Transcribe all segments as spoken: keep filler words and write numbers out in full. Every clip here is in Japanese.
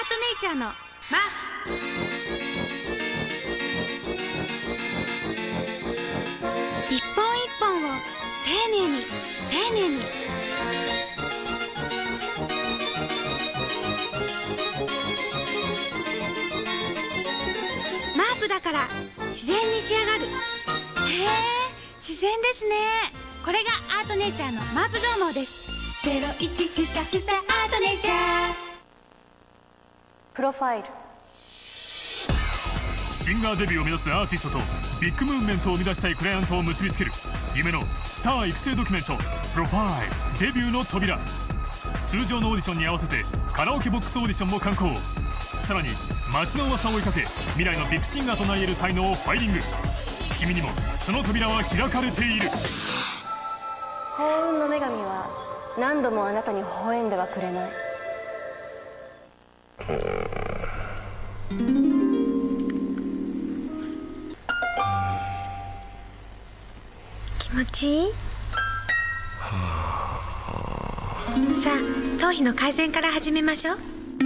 ートネイチャーのマ一本一本を丁寧に丁寧にマープだから自然に仕上がる。へえ、自然ですね。これがアートネイチャーのマープ増毛です。ゼロイチふさふさアートネイチャープロファイル。 シンガーデビューを目指すアーティストとビッグムーブメントを生み出したいクライアントを結びつける夢のスター育成ドキュメントプロファイルデビューの扉。通常のオーディションに合わせてカラオケボックスオーディションも敢行。さらに街の噂を追いかけ未来のビッグシンガーとなり得る才能をファイリング。君にもその扉は開かれている。 幸運の女神は何度もあなたに微笑んではくれない。 気持ちいい？さあ、頭皮の改善から始めましょう。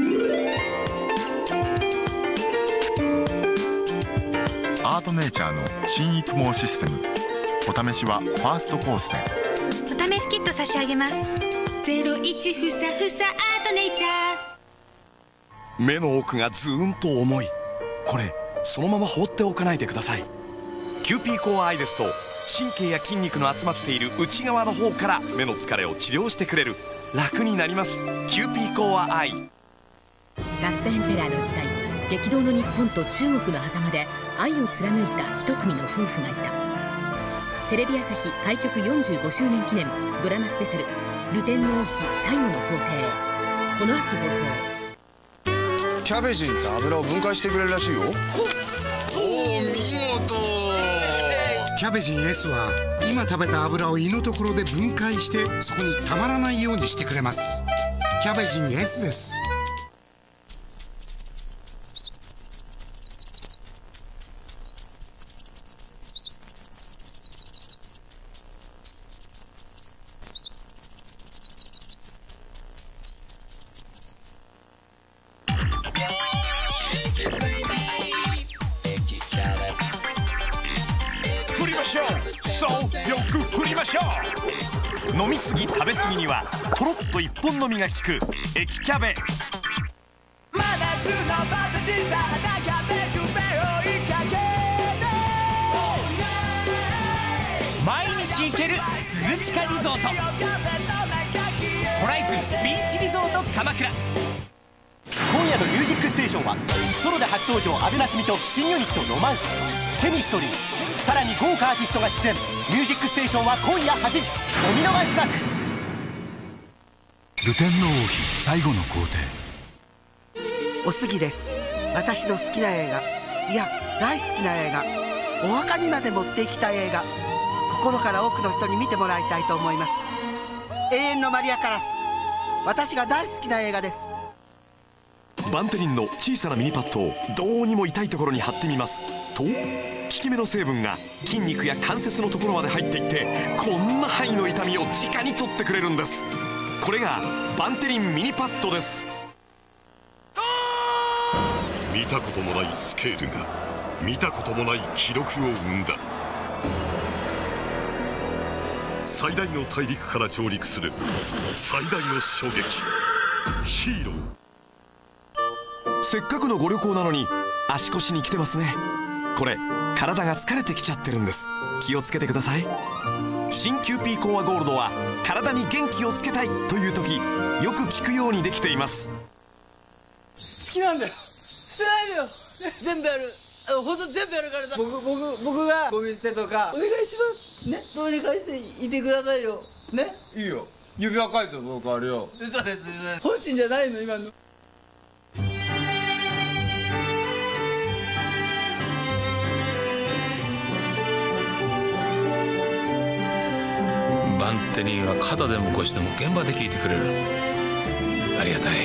アートネイチャーの新育毛システム。お試しはファーストコースで。 お試しキット差し上げます。ゼロイチふさふさアートネイチャー。目の奥がずーんと重い。これそのまま放っておかないでください。キューピーコアアイですと神経や筋肉の集まっている内側の方から目の疲れを治療してくれる。楽になります。キューピーコアアイ。 ラストエンペラーの時代、激動の日本と中国の狭間で愛を貫いた一組の夫婦がいた。テレビ朝日開局よんじゅうごしゅうねん記念ドラマスペシャル「ルテンの王妃最後の皇帝」。この秋放送。 キャベジンって油を分解してくれるらしいよ。おお、見事。 キャベジン エス は今食べた油を胃のところで分解してそこにたまらないようにしてくれます。キャベジン エス です。 飲みすぎ食べすぎにはとろっと一本飲みが効く液キャベ。 毎日行けるすぐ地下リゾートホライズンビーチリゾート鎌倉。 今夜の「ミュージックステーション」はソロで初登場阿部夏実と新ユニットロマンスケミストリー、さらに豪華アーティストが出演。ミュージックステーションは今夜はちじ、お見逃しなく。 ルテンの王妃最後の皇帝。 おすぎです。私の好きな映画、いや大好きな映画、お墓にまで持っていきたい映画、心から多くの人に見てもらいたいと思います。永遠のマリア・カラス、私が大好きな映画です。 バンテリンの小さなミニパッドをどうにも痛いところに貼ってみますと、効き目の成分が筋肉や関節のところまで入っていってこんな範囲の痛みを直に取ってくれるんです。これがバンテリンミニパッドです。 見たこともないスケールが見たこともない記録を生んだ。最大の大陸から上陸する最大の衝撃、ヒーロー。 せっかくのご旅行なのに足腰に来てますね。これ体が疲れてきちゃってるんです。気をつけてください。新キューピーコアゴールドは体に元気をつけたいという時よく効くようにできています。 好きなんだよ、捨てないでよ、ね、全部やる、あの本当全部やるからさ。僕僕僕がゴミ捨てとかお願いしますね。どうにかしていてくださいよね。いいよ、指輪返すよ、僕あるよ。嘘です、本心じゃないの今の。 バンテリンは肩でも腰でも現場で聞いてくれる。ありがたい。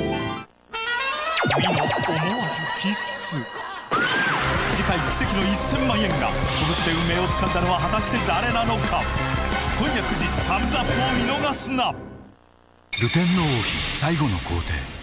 みんな思わずキッス。次回奇跡のせんまんえんが拳で運命をつかんだのは果たして誰なのか。今夜くじサムズアップを見逃すな。 ルテンの王妃最後の皇帝。